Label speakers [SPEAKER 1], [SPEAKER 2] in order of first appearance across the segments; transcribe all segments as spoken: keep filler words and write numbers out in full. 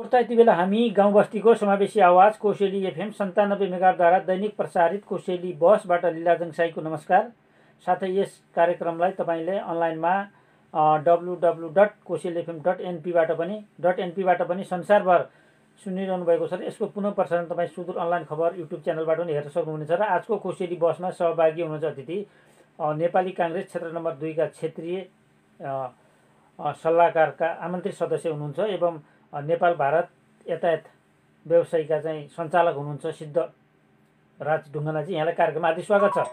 [SPEAKER 1] श्रोता, यति बेला हामी गाउँ बस्तीको समावेशी आवाज कोसेली एफएम सन्तानब्बे मेगाद्वारा दैनिक प्रसारित कोसेली बसबाट लीलाजङ साईको नमस्कार। साथै यस कार्यक्रमलाई तपाईँले अनलाइनमा W W dot Koseli FM dot एनपीबाट पनि डट एनपीबाट पनि संसारभर सुनिरहनु भएको छ र यसको पुनः प्रसारण तपाईँ सुदूर अनलाइन खबर युट्युब च्यानलबाट पनि हेर्न सक्नुहुनेछ। र आजको कोसेली बसमा सहभागी हुनुहुन्छ अतिथि नेपाली काङ्ग्रेस क्षेत्र नम्बर दुईका क्षेत्रीय सल्लाहकारका आमन्त्रित सदस्य हुनुहुन्छ एवं नेपाल भारत यातायात व्यवसायीका चाहिँ सञ्चालक हुनुहुन्छ सिद्ध राज ढुङ्गानाजी। यहाँलाई कार्यक्रममा हार्दिक स्वागत छ।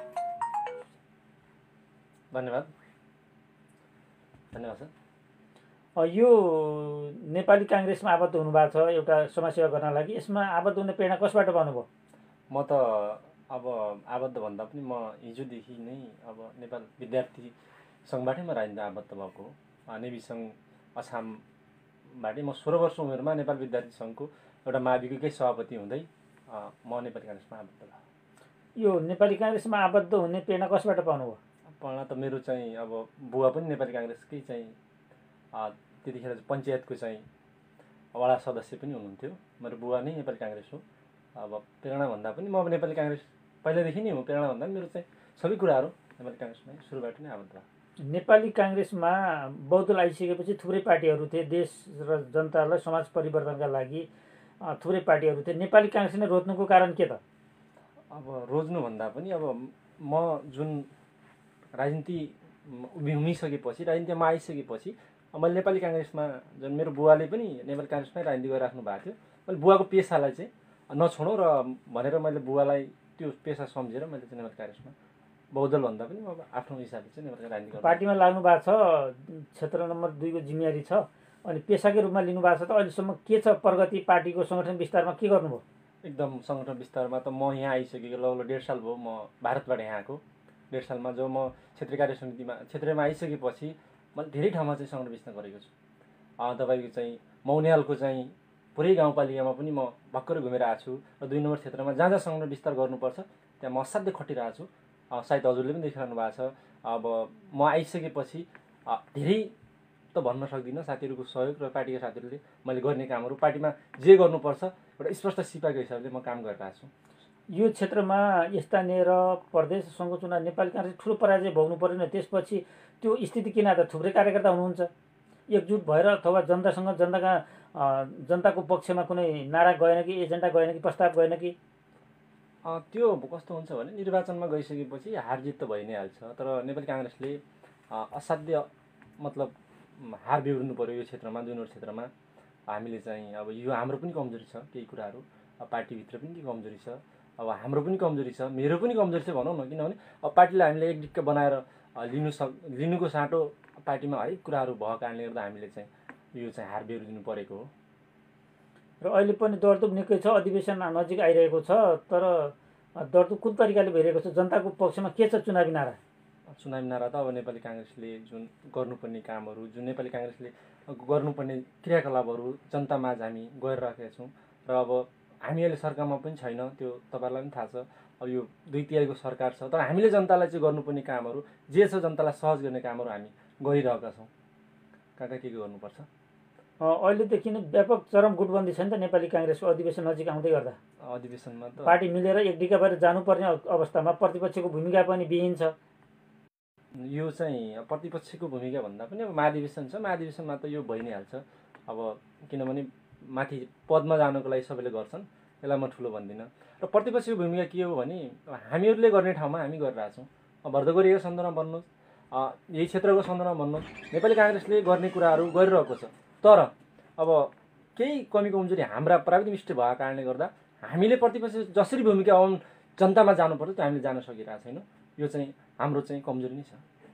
[SPEAKER 2] धन्यवाद धन्यवाद सर।
[SPEAKER 1] यो नेपाली काङ्ग्रेसमा आबद्ध हुनुभएको छ एउटा समाजसेवा गर्न लागि, यसमा आबद्ध हुने प्रेरणा कसबाट पाउनुभयो?
[SPEAKER 2] म त अब आबद्ध भन्दा पनि म हिजोदेखि नै अब नेपाल विद्यार्थी सङ्घबाटै म राजनीति आबद्ध भएको हो। नेभी सङ्घ असमबाटै म सोह्र वर्ष उमेरमा नेपाल विद्यार्थी सङ्घको एउटा महाभियोगकै सभापति हुँदै म नेपाली काङ्ग्रेसमा आबद्ध भयो।
[SPEAKER 1] यो नेपाली काङ्ग्रेसमा आबद्ध हुने प्रेरणा कसबाट पाउनुभयो?
[SPEAKER 2] प्रेरणा त मेरो चाहिँ अब बुवा पनि नेपाली काङ्ग्रेसकै चाहिँ त्यतिखेर पञ्चायतको चाहिँ वडा सदस्य पनि हुनुहुन्थ्यो। मेरो बुवा नै नेपाली काङ्ग्रेस हो। अब प्रेरणा भन्दा पनि म अब नेपाली काङ्ग्रेस पहिल्यैदेखि नै हो। प्रेरणा भन्दा पनि मेरो चाहिँ सबै कुराहरू नेपाली काङ्ग्रेसमै सुरुबाट नै आबद्ध भयो।
[SPEAKER 1] नेपाली काङ्ग्रेसमा बहुदल आइसकेपछि थुप्रै पार्टीहरू थिए, देश र जनतालाई समाज परिवर्तनका लागि थुप्रै पार्टीहरू थिए। नेपाली काङ्ग्रेस नै रोज्नुको कारण के त?
[SPEAKER 2] अब रोज्नु भन्दा पनि अब म जुन राजनीति हुमिसकेपछि राजनीतिमा आइसकेपछि मैले नेपाली काङ्ग्रेसमा जुन मेरो बुवाले पनि नेपाली काङ्ग्रेसमै राजनीति गरिराख्नु भएको थियो, मैले बुवाको पेसालाई चाहिँ नछोडौँ र भनेर मैले बुवालाई त्यो पेसा सम्झेर मैले चाहिँ नेपाली काङ्ग्रेसमा बहुदल भन्दा पनि अब आफ्नो हिसाबले चाहिँ नेपाली राजनीति
[SPEAKER 1] पार्टीमा लाग्नु भएको छ। क्षेत्र नम्बर दुईको जिम्मेवारी छ अनि पेसाकै रूपमा लिनु भएको छ। त अहिलेसम्म के छ प्रगति? पार्टीको सङ्गठन विस्तारमा के गर्नुभयो?
[SPEAKER 2] एकदम सङ्गठन विस्तारमा त म यहाँ आइसकेको लगभग डेढ साल भयो। म भारतबाट यहाँ आएको डेढ सालमा जो म क्षेत्रीय कार्य समितिमा क्षेत्रमा आइसकेपछि मैले धेरै ठाउँमा चाहिँ सङ्गठन विस्तार गरेको छु। तपाईँको चाहिँ मौनियालको चाहिँ पुरै गाउँपालिकामा पनि म भर्खरै घुमेर आएको छु र दुई नम्बर क्षेत्रमा जहाँ जहाँ सङ्गठन विस्तार गर्नुपर्छ त्यहाँ म असाध्यै खटिरहेको छु। सायद हजुरले पनि देखिरहनु भएको छ। अब म आइसकेपछि धेरै त भन्न सक्दिनँ, साथीहरूको सहयोग र पार्टीका साथीहरूले मैले गर्ने कामहरू पार्टीमा जे गर्नुपर्छ एउटा स्पष्ट सिपाहीको हिसाबले म काम गरिरहेको छु।
[SPEAKER 1] यो क्षेत्रमा स्थानीय र प्रदेश सङ्घको चुनाव नेपाली काङ्ग्रेस ठुलो पराजय भोग्नु परेन, त्यसपछि त्यो स्थिति किन आयो? थुप्रै कार्यकर्ता हुनुहुन्छ, एकजुट भएर अथवा जनतासँग जनताका जनताको पक्षमा कुनै नारा गएन कि एजेन्डा गएन कि प्रस्ताव गएन कि?
[SPEAKER 2] त्यो कस्तो हुन्छ भने निर्वाचनमा गइसकेपछि हार जित त भइ नै हाल्छ, तर नेपाली काङ्ग्रेसले असाध्य मतलब हार बेहोर्नु पऱ्यो यो क्षेत्रमा। दुई नम्बर क्षेत्रमा हामीले चाहिँ अब यो हाम्रो पनि कमजोरी छ, केही कुराहरू पार्टीभित्र पनि केही कमजोरी छ, अब हाम्रो पनि कमजोरी छ, मेरो पनि कमजोरी छ भनौँ न। किनभने अब पार्टीलाई हामीले एक डिक्क बनाएर लिनु सक लिनुको साटो पार्टीमा हरेक कुराहरू भएको कारणले गर्दा हामीले चाहिँ यो चाहिँ हार बेहोरिदिनु परेको हो।
[SPEAKER 1] र अहिले पनि दरदुप निकै छ, अधिवेशन नजिक आइरहेको छ, तर दरदुप कुन तरिकाले भइरहेको छ? जनताको पक्षमा के छ चुनावी नारा?
[SPEAKER 2] चुनावी नारा त अब नेपाली काङ्ग्रेसले जुन गर्नुपर्ने कामहरू, जुन नेपाली काङ्ग्रेसले गर्नुपर्ने क्रियाकलापहरू जनतामाझ हामी गरिरहेका छौँ। र अब हामी अहिले सरकारमा पनि छैन, त्यो तपाईँहरूलाई पनि थाहा छ। अब यो दुई तिहाईको सरकार छ, तर हामीले जनतालाई चाहिँ गर्नुपर्ने कामहरू जे छ जनतालाई सहज गर्ने कामहरू हामी गरिरहेका छौँ। कहाँ कहाँ के के गर्नुपर्छ।
[SPEAKER 1] अहिलेदेखि नै व्यापक चरम गुटबन्दी छ नि त नेपाली काङ्ग्रेसको अधिवेशन नजिक आउँदै गर्दा।
[SPEAKER 2] अधिवेशनमा त
[SPEAKER 1] पार्टी मिलेर एक डिका भएर जानुपर्ने अवस्थामा प्रतिपक्षको भूमिका पनि विहीन छ।
[SPEAKER 2] यो चाहिँ प्रतिपक्षको भूमिका भन्दा पनि अब महाधिवेशन छ, महाधिवेशनमा त यो भइ नै हाल्छ। अब किनभने माथि पदमा जानको लागि सबैले गर्छन्, यसलाई म ठुलो भन्दिनँ। र प्रतिपक्षको भूमिका के हो भने हामीहरूले गर्ने ठाउँमा हामी गरिरहेछौँ। भर्दगोरीको सन्दर्भमा भन्नुहोस्, यही क्षेत्रको सन्दर्भमा भन्नुहोस्, नेपाली काङ्ग्रेसले गर्ने कुराहरू गरिरहेको छ। तर अब केही कमी कमजोरी हाम्रा प्राविधिक भएको कारणले गर्दा हामीले प्रतिपक्ष जसरी भूमिका जनतामा जानुपर्छ त्यो हामीले जान सकिरहेको छैनौँ। यो चाहिँ हाम्रो चाहिँ कमजोरी नै छ।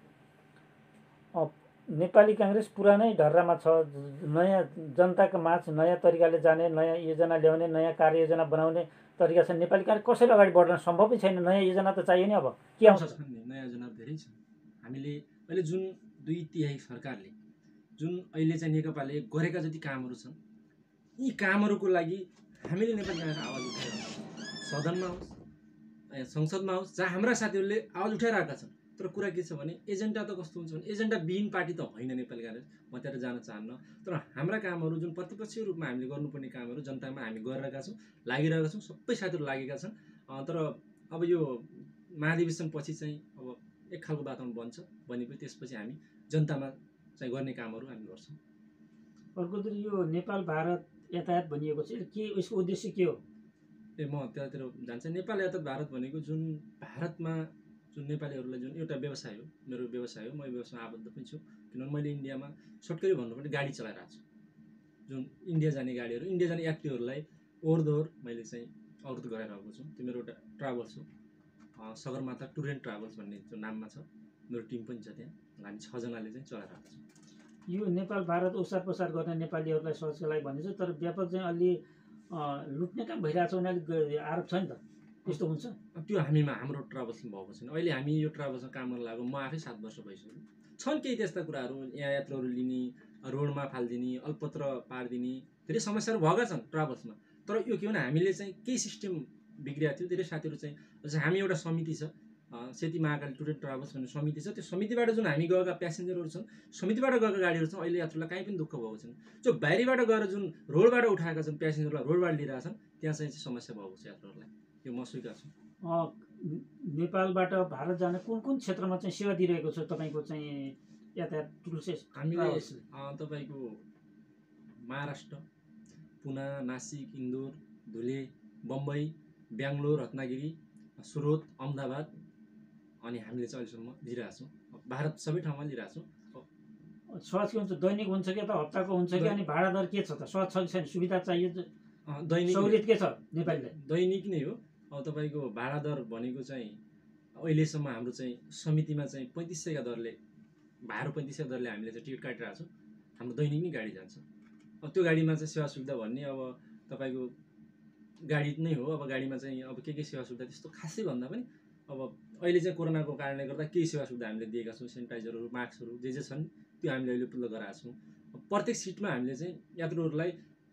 [SPEAKER 1] नेपाली काङ्ग्रेस पुरानै ढर्रामा छ। नयाँ जनताको माझ नयाँ तरिकाले जाने, नयाँ योजना ल्याउने, नयाँ कार्ययोजना बनाउने तरिका छ। नेपाली काङ्ग्रेस कसरी अगाडि बढ्न सम्भवै छैन? नयाँ योजना त चाहियो नि। अब के आउँछ?
[SPEAKER 2] नयाँ योजना धेरै छ। हामीले अहिले जुन दुई तिहाई सरकारले जुन अहिले चाहिँ नेकपाले गरेका जति कामहरू छन्, यी कामहरूको लागि हामीले नेपाली काङ्ग्रेस आवाज उठाइरहेको छ। सदनमा होस्, संसदमा होस्, जहाँ हाम्रा साथीहरूले आवाज उठाइरहेका छन्, तर कुरा के छ भने एजेन्डा त कस्तो हुन्छ भने एजेन्डा विहीन पार्टी त होइन नेपाली काङ्ग्रेस, म त्यहाँ जान चाहन्न। तर हाम्रा कामहरू जुन प्रतिपक्षीय रूपमा हामीले गर्नुपर्ने कामहरू जनतामा हामी गरिरहेका छौँ, लागिरहेका छौँ, सबै साथीहरू लागेका छन्। तर अब यो महाधिवेशन पछि चाहिँ अब एक खालको वातावरण बन्छ, बनेपछि त्यसपछि हामी जनतामा चाहिँ गर्ने कामहरू हामी गर्छौँ।
[SPEAKER 1] अर्कोतिर यो नेपाल भारत यातायात भनिएको छ, के यसको उद्देश्य के हो?
[SPEAKER 2] ए म त्यतातिर जान्छ। नेपाल यातायात भारत भनेको जुन भारतमा जुन नेपालीहरूलाई जुन एउटा व्यवसाय हो, मेरो व्यवसाय हो, म यो व्यवसायमा आबद्ध पनि छु। किनभने मैले इन्डियामा सर्टकरी भन्नुपर्ने गाडी चलाइरहेको छु। जुन इन्डिया जाने गाडीहरू, इन्डिया जाने यात्रीहरूलाई ओहोर दोहोर मैले चाहिँ अवरोध गराइरहेको छु। त्यो मेरो एउटा ट्राभल्स हो, सगरमाथा टुर एन्ड ट्राभल्स भन्ने जो नाममा छ। मेरो टिम पनि छ त्यहाँ, हामी छजनाले चाहिँ चलाइरहेको छौँ।
[SPEAKER 1] यो नेपाल भारत ओसार पसार गर्ने नेपालीहरूलाई सहजको लागि भनिन्छ, तर व्यापक चाहिँ अलि लुट्ने काम भइरहेको छ भने आरोप छ नि त, त्यस्तो हुन्छ?
[SPEAKER 2] त्यो हामीमा हाम्रो ट्राभल्समा भएको छैन। अहिले हामी यो ट्राभल्समा काम गर्न लागेको म आफै सात वर्ष भइसक्यो। छन् केही त्यस्ता कुराहरू, यहाँ यात्रुहरू लिने, रोडमा फालिदिने, अल्पत्र पारिदिने धेरै समस्याहरू भएका छन् ट्राभल्समा। तर यो के भने हामीले चाहिँ केही सिस्टम बिग्रिएको थियो। धेरै साथीहरू चाहिँ जस्तै हामी एउटा समिति छ, Seti Mahakali tour and travels भन्ने समिति छ। त्यो समितिबाट जुन हामी गएका प्यासेन्जरहरू छन्, समितिबाट गएका गाडीहरू छन्, अहिले यात्रुलाई काहीँ पनि दुःख भएको छैन। जो बाहिरबाट गएर जुन रोडबाट उठाएका छन् प्यासेन्जरलाई, रोडबाट लिइरहेका छन्, त्यहाँ चाहिँ समस्या भएको छ यात्रुहरूलाई। यो म स्वीकार छु।
[SPEAKER 1] नेपालबाट भारत जाने कुन कुन क्षेत्रमा चाहिँ सेवा दिइरहेको छ तपाईँको चाहिँ यातायात टुल्स?
[SPEAKER 2] हामीले तपाईँको महाराष्ट्र, पुना, नासिक, इन्दोर, धुले, बम्बई, बेङ्गलोर, रत्नगिरी, सुरत, अहमदाबाद अनि हामीले चाहिँ अहिलेसम्म लिइरहेको छौँ। भारत सबै ठाउँमा लिइरहेको छौँ।
[SPEAKER 1] सहज के हुन्छ, दैनिक हुन्छ कि अथवा हप्ताको हुन्छ कि? अनि भाडा दर के छ त? सहज छ कि छैन? सुविधा चाहियो,
[SPEAKER 2] दैनिक
[SPEAKER 1] सहुलियत के छ नेपालीलाई?
[SPEAKER 2] दैनिक नै हो। अब तपाईँको भाडा दर भनेको चाहिँ अहिलेसम्म हाम्रो चाहिँ समितिमा चाहिँ पैँतिस सयका दरले, बाह्र पैँतिस सय दरले हामीले चाहिँ टिकट काटिरहेको छौँ। हाम्रो दैनिक नै गाडी जान्छ। अब त्यो गाडीमा चाहिँ सेवा सुविधा भन्ने अब तपाईँको गाडी नै हो। अब गाडीमा चाहिँ अब के के सेवा सुविधा त्यस्तो खासै भन्दा पनि अब अहिले चाहिँ कोरोनाको कारणले गर्दा केही सेवा सुविधा हामीले दिएका छौँ। सेनिटाइजरहरू, मास्कहरू जे जे छन् त्यो हामीले अहिले उपलब्ध गराएका छौँ। प्रत्येक सिटमा हामीले चाहिँ यात्रुहरूलाई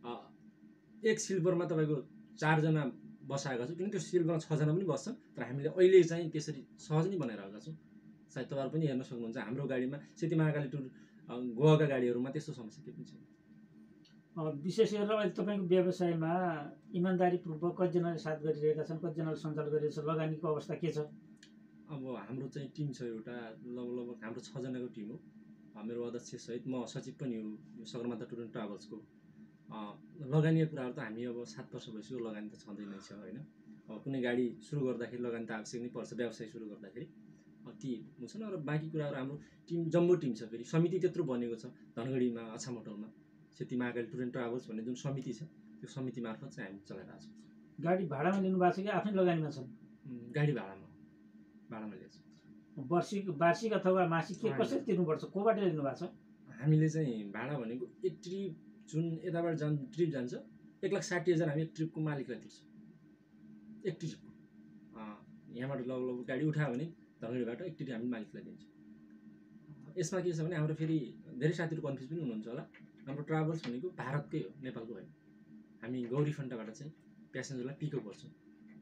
[SPEAKER 2] एक स्लिपरमा तपाईँको चारजना बसाएका छौँ। किन त्यो स्लिपरमा छजना पनि बस्छन्, तर हामीले अहिले चाहिँ त्यसरी सहज नै बनाइरहेका छौँ। सायद तपाईँहरू पनि हेर्न सक्नुहुन्छ हाम्रो गाडीमा, सेती महाकाली टुर गएका गाडीहरूमा त्यस्तो समस्या केही पनि छैन।
[SPEAKER 1] विशेष गरेर अहिले तपाईँको व्यवसायमा इमान्दारीपूर्वक कतिजनाले साथ गरिरहेका छन्, कतिजनाले सञ्चालन गरिरहेका छन्, लगानीको अवस्था के छ?
[SPEAKER 2] अब हाम्रो चाहिँ टिम छ एउटा, लगभग लगभग हाम्रो छजनाको टिम हो। मेरो अध्यक्ष सहित म सचिव पनि हो यो सगरमाथा टुर एन्ड ट्राभल्सको। लगानीको कुराहरू त हामी अब सात वर्ष भइसक्यो, लगानी त छँदै नै छ होइन। अब कुनै गाडी सुरु गर्दाखेरि लगानी त आवश्यक नै पर्छ, व्यवसाय सुरु गर्दाखेरि ती हुन्छन्। र बाँकी कुराहरू हाम्रो टिम जम्बो टिम छ। फेरि समिति त्यत्रो बनेको छ धनगढीमा, अछामहोटलमा Seti Mahakali tour and travels भन्ने जुन समिति छ, त्यो समिति मार्फत चाहिँ हामी चलाइरहेको छौँ।
[SPEAKER 1] गाडी भाडामा लिनुभएको छ कि आफ्नै लगानीमा छन्?
[SPEAKER 2] गाडी भाडामा भाडामा लिएको छ।
[SPEAKER 1] वार्षिक वार्षिक अथवा मासिक के कसरी तिर्नुपर्छ? कोबाट लिनु भएको छ? हामीले
[SPEAKER 2] चाहिँ भाडा भनेको एक ट्रिप जुन यताबाट जान ट्रिप जान्छ एक लाख साठी हजार हामी एक ट्रिपको मालिकलाई तिर्छौँ। एक ट्रिपको यहाँबाट लगभग लगभग गाडी उठायो भने धनगढीबाट एक ट्रिप हामी मालिकलाई दिन्छौँ। यसमा के छ भने हाम्रो फेरि धेरै साथीहरू कन्फ्युज पनि हुनुहुन्छ होला। हाम्रो ट्राभल्स भनेको भारतकै हो, नेपालको होइन। हामी गौरी फन्टाबाट चाहिँ प्यासेन्जरलाई पिकअप गर्छौँ।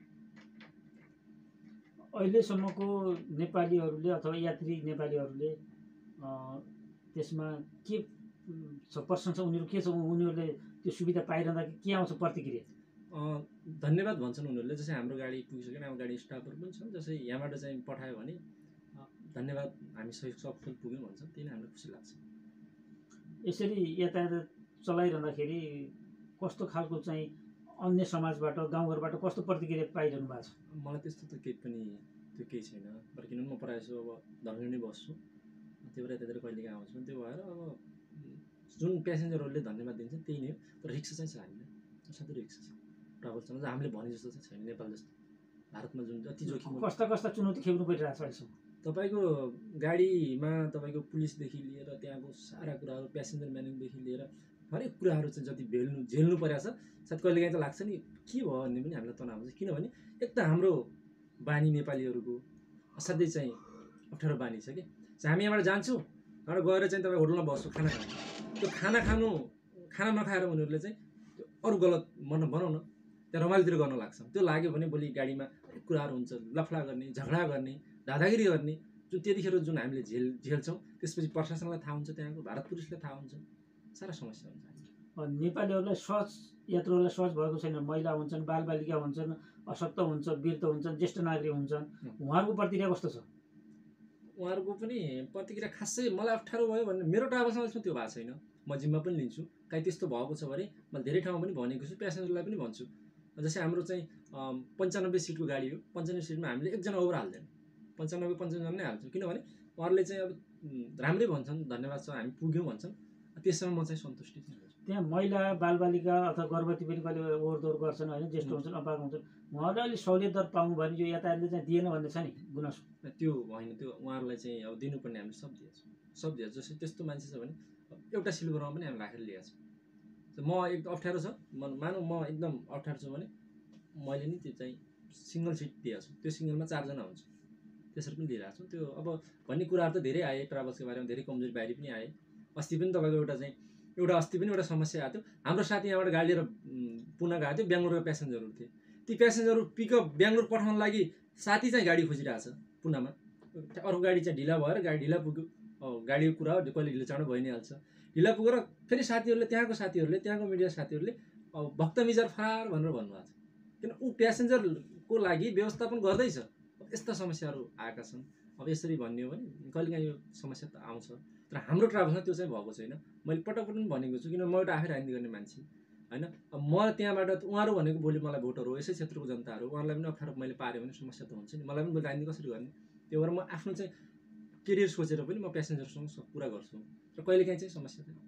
[SPEAKER 1] अहिलेसम्मको नेपालीहरूले अथवा यात्री नेपालीहरूले त्यसमा के छ प्रशंसा, उनीहरू के छ, उनीहरूले त्यो सुविधा पाइरहँदा के आउँछ प्रतिक्रिया? धन्यवाद भन्छन् उनीहरूले। जस्तै हाम्रो गाडी पुगिसक्यो, हाम्रो गाडी स्टाफहरू पनि छन्, जस्तै यहाँबाट चाहिँ पठायो भने धन्यवाद, हामी सही सफल पुग्यौँ भन्छन्। त्यही नै हामीलाई खुसी लाग्छ। यसरी यातायात चलाइरहँदाखेरि कस्तो खालको चाहिँ अन्य समाजबाट, गाउँघरबाट कस्तो प्रतिक्रिया पाइरहनु भएको छ? मलाई त्यस्तो त केही पनि त्यो केही छैन। तर किनभने म प्रायः जसो अब धनगढी नै बस्छु, त्यो भएर यतातिर कहिलेकाहीँ आउँछु। त्यो भएर अब जुन प्यासेन्जरहरूले धन्यवाद दिन्छन् त्यही नै हो। तर रिक्सा चाहिँ छ हामीलाई, साथै रिक्सा छ ट्राभल चलाउँछ। हामीले भने जस्तो चाहिँ छैन नेपाल जस्तो। भारतमा जुन जति जोखिम, कस्ता कस्ता चुनौती खेप्नु परिरहेको छ अहिलेसम्म? तपाईँको गाडीमा तपाईँको पुलिसदेखि लिएर त्यहाँको सारा कुराहरू, प्यासेन्जर म्यानेजदेखि लिएर हरेक कुराहरू चाहिँ जति झेल्नु झेल्नु परेको छ। सायद कहिलेकाहीँ त लाग्छ नि के भयो भन्ने पनि हामीलाई तनाव हुन्छ। किनभने एक त हाम्रो बानी नेपालीहरूको असाध्यै चाहिँ अप्ठ्यारो बानी छ कि हामी यहाँबाट जान्छौँ, यहाँबाट गएर चाहिँ तपाईँ होटलमा बस्छु खाना खानु, त्यो खाना खानु खाना नखाएर उनीहरूले चाहिँ त्यो अरू गलत मन बनाउन त्यहाँ रमाइलोतिर गर्न लाग्छ। त्यो लाग्यो भने भोलि गाडीमा कुराहरू हुन्छ, लफडा गर्ने, झगडा गर्ने, दादागिरी गर्ने।
[SPEAKER 2] जुन त्यतिखेर जुन हामीले झेल झेल्छौँ त्यसपछि प्रशासनलाई थाहा हुन्छ, त्यहाँको भारत पुलिसलाई थाहा हुन्छ, सारा समस्या हुन्छ।
[SPEAKER 1] नेपालीहरूलाई सहज यात्रुहरूलाई सहज भएको छैन। महिला हुन्छन्, बालबालिका हुन्छन्, अशक्त हुन्छ, वृद्ध हुन्छन्, ज्येष्ठ नागरिक हुन्छन्, उहाँहरूको प्रतिक्रिया कस्तो छ?
[SPEAKER 2] उहाँहरूको पनि प्रतिक्रिया खासै मलाई अप्ठ्यारो भयो भन्ने मेरो ट्राभल्समा अहिलेसम्म त्यो भएको छैन। म जिम्मा पनि लिन्छु, काहीँ त्यस्तो भएको छ भने मैले धेरै ठाउँमा पनि भनेको छु, प्यासेन्जरलाई पनि भन्छु। जस्तै हाम्रो चाहिँ पन्चानब्बे सिटको गाडी हो, पन्चानब्बे सिटमा हामीले एकजना ओभर हाल्दैन, पन्चानब्बे पन्चानब्बे नै हाल्छौँ, किनभने उहाँहरूले चाहिँ अब राम्रै भन्छन्, धन्यवाद छ हामी पुग्यौँ भन्छन्, त्यसमा म चाहिँ सन्तुष्टि छु।
[SPEAKER 1] त्यहाँ महिला बालबालिका अथवा गर्भवती पनि कहिले ओहोरदोहोर गर्छन् होइन, ज्येष्ठ हुन्छन्, अपाङ्ग हुन्छन्, उहाँहरूले अलिक सहुलियत दर पाउनु भयो भने यो यातायातले चाहिँ दिएन भन्ने छ नि गुनासो?
[SPEAKER 2] त्यो होइन, त्यो उहाँहरूलाई चाहिँ अब दिनुपर्ने हामीले सब दिएछौँ, सब दिएछ। जस्तै त्यस्तो मान्छे छ भने एउटा सिल्भरमा पनि हामी राखेर ल्याएको छौँ। म एकदम अप्ठ्यारो छ, मानौँ म एकदम अप्ठ्यारो छु भने मैले नि त्यो चाहिँ सिङ्गल सिट दिएको छु, त्यो सिङ्गलमा चारजना हुन्छ, त्यसरी पनि दिइरहेको छु। त्यो अब भन्ने कुराहरू त धेरै आए, ट्राभल्सको बारेमा धेरै कमजोरी बाहिरी पनि आए। अस्ति पनि तपाईँको एउटा चाहिँ एउटा अस्ति पनि एउटा समस्या आएको थियो। हाम्रो साथी यहाँबाट गाडी लिएर पुना गएको थियो, बेङ्गलोरका प्यासेन्जरहरू थिए। ती प्यासेन्जरहरू पिकअप बेङ्गलोर पठाउन लागि साथी चाहिँ गाडी खोजिरहेछ पुनामा, अर्को गाडी चाहिँ ढिला भएर गाडी ढिला पुग्यो। गाडीको कुरा हो, कहिले ढिलो चाँडो भइ नै हाल्छ। ढिला पुगेर फेरि साथीहरूले त्यहाँको साथीहरूले त्यहाँको मिडिया साथीहरूले अब भक्तमिजार फरार भनेर भन्नुभएको छ, किन ऊ प्यासेन्जरको लागि व्यवस्थापन गर्दैछ। यस्ता समस्याहरू आएका छन्। अब यसरी भन्ने हो भने कहिलेकाहीँ यो समस्या त आउँछ, तर हाम्रो ट्राभल्समा त्यो चाहिँ भएको छैन। मैले पटक पटक पनि भनेको छु, किन म एउटा आफै राजनीति गर्ने मान्छे होइन। अब म त्यहाँबाट उहाँहरू भनेको भोलि मलाई भोटर हो, यसै क्षेत्रको जनताहरू, उहाँहरूलाई पनि अप्ठ्यारो मैले पाऱ्यो भने समस्या त हुन्छ नि, मलाई पनि राजनीति कसरी गर्ने। त्यो भएर म आफ्नो चाहिँ केरियर सोचेर पनि म प्यासेन्जरसँग पुरा गर्छु, र कहिलेकाहीँ चाहिँ समस्या त।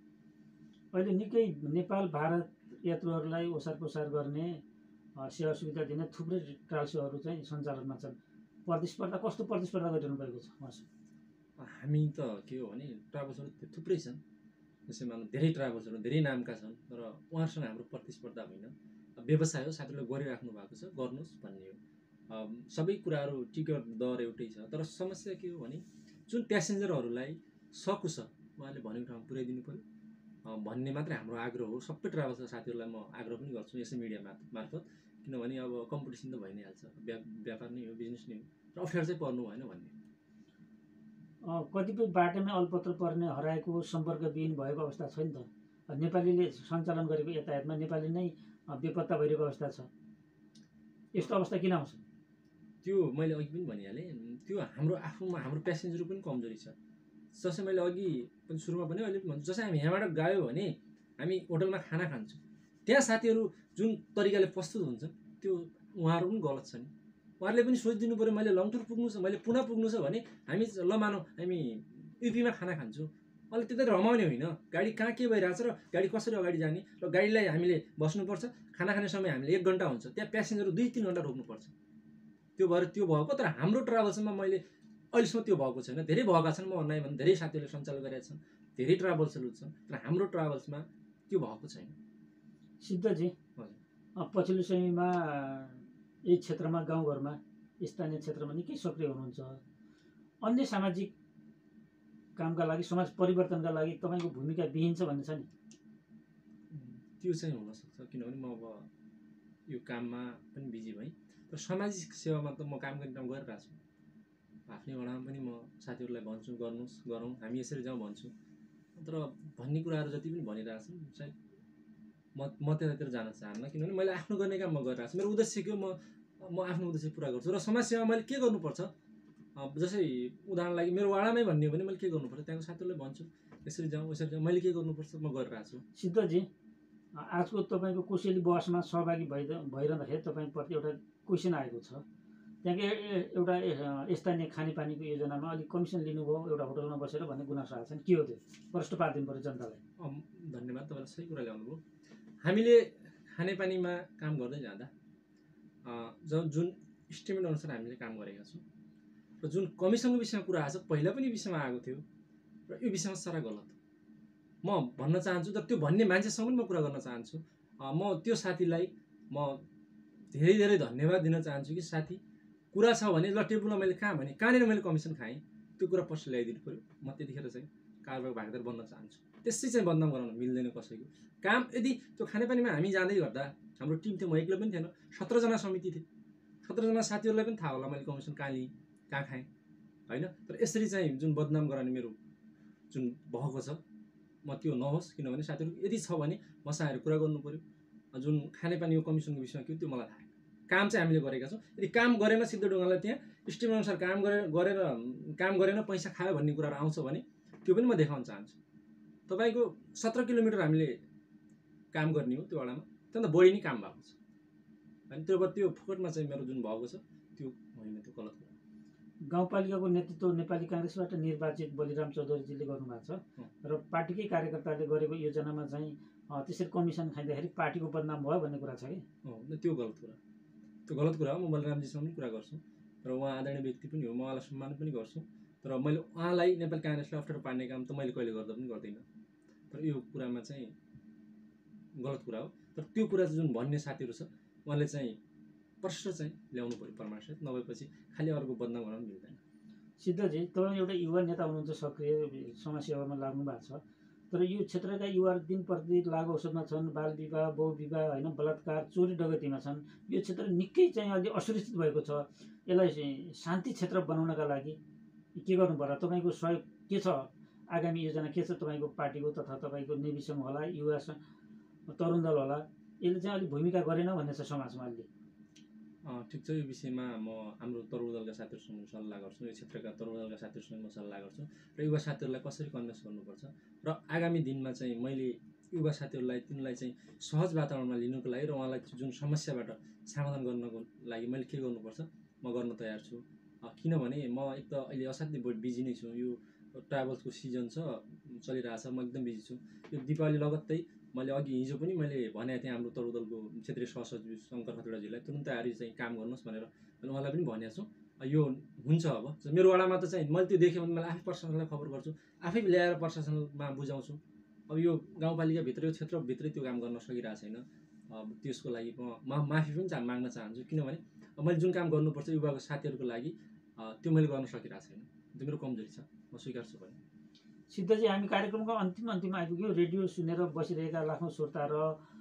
[SPEAKER 1] अहिले निकै नेपाल भारत यात्रुहरूलाई ओसार पसार गर्ने सेवा सुविधा दिने थुप्रै ट्राभल सेवाहरू चाहिँ सञ्चालनमा छन्। प्रतिस्पर्धा कस्तो प्रतिस्पर्धा गरिरहनु भएको छ उहाँसँग?
[SPEAKER 2] हामी त के हो भने ट्राभल्सहरू थुप्रै छन्, जस्तै मानौँ धेरै ट्राभल्सहरू धेरै नामका छन्, तर उहाँहरूसँग हाम्रो प्रतिस्पर्धा होइन। व्यवसाय हो, साथीहरूले गरिराख्नु भएको छ, गर्नुहोस् भन्ने हो। सबै कुराहरू टिकट दर एउटै छ, तर समस्या के हो भने जुन प्यासेन्जरहरूलाई सकुश उहाँले भनेको ठाउँमा पुर्याइदिनु पऱ्यो भन्ने मात्रै हाम्रो आग्रह हो। सबै ट्राभल्सका साथीहरूलाई म आग्रह पनि गर्छु यसै मिडिया मार्फत, किनभने अब कम्पिटिसन त भइ नै हाल्छ, व्यापार नै हो, बिजनेस नै हो, र अप्ठ्यारो चाहिँ पर्नु भएन भन्ने।
[SPEAKER 1] कतिपय बाटोमै अलपत्र पर्ने, हराएको, सम्पर्कविहीन भएको अवस्था छ नि त। नेपालीले सञ्चालन गरेको यातायातमा नेपाली नै बेपत्ता भइरहेको अवस्था छ। यस्तो अवस्था किन आउँछ?
[SPEAKER 2] त्यो मैले अघि पनि भनिहालेँ, त्यो हाम्रो आफूमा हाम्रो प्यासेन्जरको पनि कमजोरी छ। जस्तै मैले अघि पनि सुरुमा पनि अहिले पनि भन्छु, जस्तै हामी यहाँबाट गयो भने हामी होटलमा खाना खान्छौँ, त्यहाँ साथीहरू जुन तरिकाले प्रस्तुत हुन्छ त्यो उहाँहरू पनि गलत छ नि। उहाँहरूले पनि सोचिदिनु पऱ्यो, मैले लङ टुर पुग्नु छ, मैले पुनः पुग्नु छ भने हामी ल मानौँ हामी युपीमा खाना खान्छौँ, अहिले त्यो त रमाउने होइन। गाडी कहाँ के भइरहेछ र गाडी कसरी अगाडि जाने, र गाडीलाई हामीले बस्नुपर्छ, खाना खाने समय हामीले एक घन्टा हुन्छ, त्यहाँ प्यासेन्जर दुई तिन घन्टा रोक्नुपर्छ। त्यो भएर त्यो भएको, तर हाम्रो ट्राभल्समा मैले अहिलेसम्म त्यो भएको छैन। धेरै भएका छन्, म भन्नाइ भने धेरै साथीहरूले सञ्चालन गरेका छन्, धेरै ट्राभल्सहरू छन्, तर हाम्रो ट्राभल्समा त्यो भएको छैन।
[SPEAKER 1] सिद्धजी, पछिल्लो समयमा यही क्षेत्रमा गाउँघरमा स्थानीय क्षेत्रमा निकै सक्रिय हुनुहुन्छ। अन्य सामाजिक कामका लागि, समाज परिवर्तनका लागि तपाईँको भूमिका विहीन छ भन्ने छ नि?
[SPEAKER 2] त्यो चाहिँ हुनसक्छ, किनभने म अब यो काममा पनि बिजी भएँ, तर सामाजिक सेवामा त म काम गर्ने ठाउँ गरिरहेको छु। आफ्नै वडामा पनि म साथीहरूलाई भन्छु गर्नुहोस् गरौँ, हामी यसरी जाउँ भन्छु, तर भन्ने कुराहरू जति पनि भनिरहेको छु सायद म म त्यतातिर जान चाहन्न, किनभने मैले आफ्नो गर्ने काम म गरिरहेको छु। मेरो उद्देश्य के हो, म म आफ्नो उद्देश्य पुरा गर्छु, र समाजसेवा मैले के गर्नुपर्छ, जस्तै उदाहरण लागि मेरो वाडामै भन्ने हो भने मैले के गर्नुपर्छ त्यहाँको साथीहरूलाई भन्छु यसरी जाउँ यसरी जाउँ, मैले के गर्नुपर्छ म गरिरहेको छु।
[SPEAKER 1] सिद्धजी, आजको तपाईँको कोसेली बहसमा सहभागी भइ भइरहँदाखेरि तपाईँप्रति एउटा क्वेसन आएको छ। त्यहाँको एउटा स्थानीय खानेपानीको योजनामा अलिक कमिसन लिनुभयो एउटा होटलमा बसेर भन्ने गुनासो आएको छ नि, के हो त्यो? प्रश्न पारिदिनु पऱ्यो जनतालाई।
[SPEAKER 2] धन्यवाद, तपाईँले सही कुरा ल्याउनु भयो। हामीले खानेपानीमा काम गर्दै जाँदा जुन इस्टिमेट अनुसार हामीले काम गरेका छौँ, र जुन कमिसनको विषयमा कुरा आएको छ पहिला पनि विषयमा आएको थियो, र यो विषयमा सारा गलत म भन्न चाहन्छु। तर त्यो भन्ने मान्छेसँग पनि म कुरा गर्न चाहन्छु। म त्यो साथीलाई म धेरै धेरै धन्यवाद दिन चाहन्छु कि साथी कुरा छ भने ल टेबलमा मैले कहाँ भने कहाँनिर मैले कमिसन खाएँ त्यो कुरा प्रश्न ल्याइदिनु पऱ्यो। म त्यतिखेर चाहिँ कारबारको भागीदार बन्न चाहन्छु। त्यसै चाहिँ बदनाम गराउन मिल्दैन कसैको काम। यदि त्यो खानेपानीमा हामी जाँदै गर्दा हाम्रो टिम थियो, म एक्लै पनि थिएन, सत्रजना समिति थिए, सत्रजना साथीहरूलाई पनि थाहा होला मैले कमिसन कहाँ लिएँ कहाँ खाएँ। होइन। तर यसरी चाहिँ जुन बदनाम गराउने मेरो जुन भएको छ म त्यो नहोस्, किनभने साथीहरू यदि छ भने मसँग आएर कुरा गर्नु पऱ्यो। जुन खानेपानीको कमिसनको विषयमा के हो त्यो मलाई थाहा छैन। काम चाहिँ हामीले गरेका छौँ। यदि काम गरेन सिद्धढुङ्गालाई त्यहाँ स्टिमअनुसार काम गरेर गरेर काम गरेन पैसा खायो भन्ने कुराहरू आउँछ भने त्यो पनि म देखाउन चाहन्छु। तपाईँको सत्र किलोमिटर हामीले काम गर्ने हो त्यो वडामा, त्योभन्दा बढी नै काम भएको छ होइन। त्यो त्यो फुकटमा चाहिँ मेरो जुन भएको छ त्यो होइन, त्यो गलत कुरा।
[SPEAKER 1] गाउँपालिकाको नेतृत्व नेपाली काङ्ग्रेसबाट निर्वाचित बलिराम चौधरीजीले गर्नुभएको छ र पार्टीकै कार्यकर्ताले गरेको योजनामा चाहिँ त्यसरी कमिसन खाइँदाखेरि पार्टीको बदनाम भयो भन्ने कुरा छ कि
[SPEAKER 2] त्यो गलत कुरा, त्यो गलत कुरा हो। म बलिरामजीसँग पनि कुरा गर्छु र उहाँ आदरणीय व्यक्ति पनि हो, म उहाँलाई सम्मान पनि गर्छु। तर मैले उहाँलाई नेपाली काङ्ग्रेसलाई अप्ठ्यारो पार्ने काम त मैले कहिले गर्दा पनि गर्दिनँ। तर यो कुरामा चाहिँ गलत कुरा हो। तर त्यो कुरा चाहिँ जुन भन्ने साथीहरू छ उहाँले चाहिँ प्रश्न चाहिँ ल्याउनु पऱ्यो प्रमाणसहित, नभएपछि खालि अरूको बदनाम गर्न मिल्दैन।
[SPEAKER 1] सिद्धजी, तपाईँ एउटा युवा नेता हुनुहुन्छ, सक्रिय समाजसेवामा लाग्नु भएको छ। तर यो क्षेत्रका युवाहरू दिन प्रतिदिन लागु औषधमा छन्, बाल विवाह, बहुविवाह होइन, बलात्कार, चोरी डकैतीमा छन्। यो क्षेत्र निकै चाहिँ अलि असुरक्षित भएको छ। यसलाई शान्ति क्षेत्र बनाउनका लागि के गर्नु पर्ला? तपाईँको सहयोग के छ? आगामी योजना के छ तपाईँको पार्टीको तथा तपाईँको नेविसङ्घ होला, युवा तरुण दल होला, यसले चाहिँ अलिक भूमिका गरेन भन्ने छ समाजमा अहिले?
[SPEAKER 2] ठिक छ, यो विषयमा म हाम्रो तरुण दलका साथीहरूसँग सल्लाह गर्छु, यो क्षेत्रका तरुण दलका साथीहरूसँग म सल्लाह गर्छु र युवा साथीहरूलाई कसरी कन्भिन्स गर्नुपर्छ र आगामी दिनमा चाहिँ मैले युवा साथीहरूलाई तिनलाई चाहिँ सहज वातावरणमा लिनुको लागि र उहाँलाई जुन समस्याबाट समाधान गर्नको लागि मैले के गर्नुपर्छ म गर्न तयार छु। किनभने म एक त अहिले असाध्यै बढी बिजी नै छु। यो ट्राभल्सको सिजन छ, चलिरहेछ, म एकदम बिजी छु। यो दिपावली लगत्तै मैले अघि हिजो पनि मैले भनेको थिएँ हाम्रो तरुण दलको क्षेत्रीय सहसचिव शङ्कर खतिवडाजीलाई तुरुन्तै आएर चाहिँ काम गर्नुहोस् भनेर मैले उहाँलाई पनि भनेको छु। यो हुन्छ। अब मेरो वडामा त चाहिँ मैले त्यो देखेँ भने मैले आफै प्रशासनलाई खबर गर्छु, आफै ल्याएर प्रशासनमा बुझाउँछु। अब यो गाउँपालिकाभित्र यो क्षेत्रभित्रै त्यो काम गर्न सकिरहेको छैन। अब त्यसको लागि म माफी पनि चाह माग्न चाहन्छु, किनभने मैले जुन काम गर्नुपर्छ युवाको साथीहरूको लागि त्यो मैले गर्न सकिरहेको छैन। त्यो मेरो कमजोरी छ, म स्वीकार्छु पनि।
[SPEAKER 1] सिद्धजी, हामी कार्यक्रमको अन्तिम अन्तिममा आइपुग्यो। रेडियो सुनेर बसिरहेका लाखौँ श्रोता र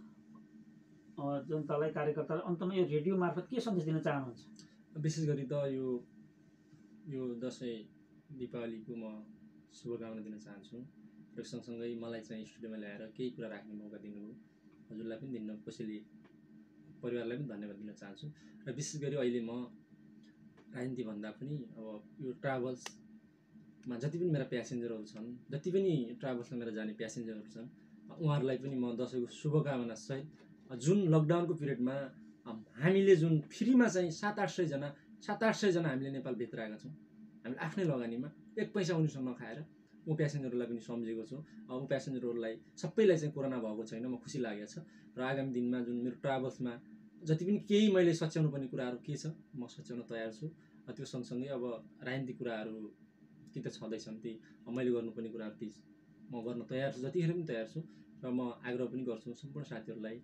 [SPEAKER 1] जनतालाई, कार्यकर्तालाई अन्तमा यो रेडियो मार्फत के सन्देश दिन चाहनुहुन्छ?
[SPEAKER 2] विशेष गरी त यो यो दसैँ दिपावलीको म शुभकामना दिन चाहन्छु र सँगसँगै मलाई चाहिँ स्टुडियोमा ल्याएर केही कुरा राख्ने मौका दिनुभयो, हजुरलाई पनि दिन, कसैले परिवारलाई पनि धन्यवाद दिन चाहन्छु। र विशेष गरी अहिले म राजनीति भन्दा पनि अब यो ट्राभल्समा जति पनि मेरा प्यासेन्जरहरू छन्, जति पनि ट्राभल्समा मेरा जाने प्यासेन्जरहरू छन्, उहाँहरूलाई पनि म दसैँको शुभकामना सहित जुन लकडाउनको पिरियडमा हामीले जुन फ्रीमा चाहिँ सात आठ सयजना सात आठ सयजना हामीले नेपाल भित्र आएका छौँ, हामीले आफ्नै लगानीमा एक पैसा उनीसँग नखाएर म प्यासेन्जरहरूलाई पनि सम्झेको छु। ऊ प्यासेन्जरहरूलाई सबैलाई चाहिँ कोरोना भएको छैन, म खुसी लागेको छ। र आगामी दिनमा जुन मेरो ट्राभल्समा जति पनि केही मैले सच्याउनु पर्ने कुराहरू के छ म सच्याउन तयार छु। त्यो सँगसँगै अब राजनीतिक कुराहरू ती त छँदैछन्, ती मैले गर्नुपर्ने कुराहरू ती म गर्न तयार छु, जतिखेर पनि तयार छु। र म आग्रह पनि गर्छु सम्पूर्ण साथीहरूलाई,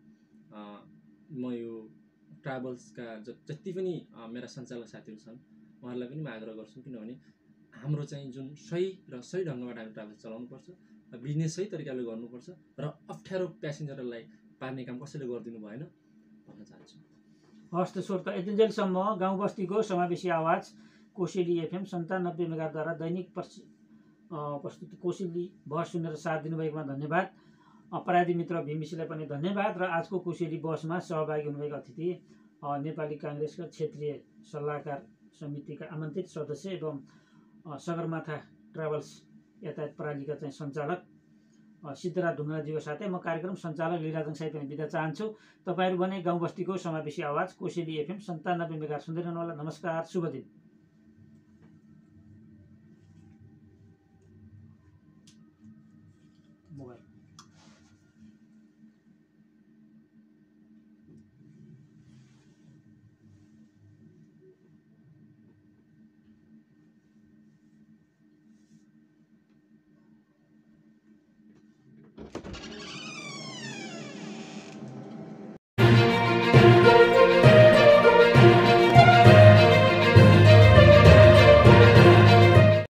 [SPEAKER 2] म यो ट्राभल्सका ज जति पनि मेरा सञ्चालक साथीहरू छन् उहाँहरूलाई पनि म आग्रह गर्छु, किनभने हाम्रो चाहिँ जुन सही र सही ढङ्गबाट हामी ट्राभल्स चलाउनुपर्छ, बिजनेस सही तरिकाले गर्नुपर्छ र अप्ठ्यारो प्यासेन्जरलाई पार्ने काम कसैले गरिदिनु भएन भन्न चाहन्छु।
[SPEAKER 1] हस्त श्रोता, यतिन्जेलसम्म गाउँ बस्तीको समावेशी आवाज कोसेली एफएम सन्तानब्बे मेगाद्वारा दैनिक प्रस्तुत कोसेली बहस सुनेर साथ दिनुभएकोमा धन्यवाद। अपराधी मित्र भीमसीलाई पनि धन्यवाद। र आजको कोसेली बहसमा सहभागी हुनुभएका अतिथि नेपाली काङ्ग्रेसका क्षेत्रीय सल्लाहकार समितिका आमन्त्रित सदस्य एवं सगरमाथा ट्राभल्स यातायात प्रणालीका चाहिँ सञ्चालक सिद्धराज ढुङ्गाजीको साथै म कार्यक्रम सञ्चालक लीलाजङ साई पनि बिदा चाहन्छु। तपाईँहरू भने गाउँ बस्तीको समावेशी आवाज कोसेली एफएम सन्तानब्बे मेगा सुन्दै रहनुहोला। नमस्कार, शुभ दिन।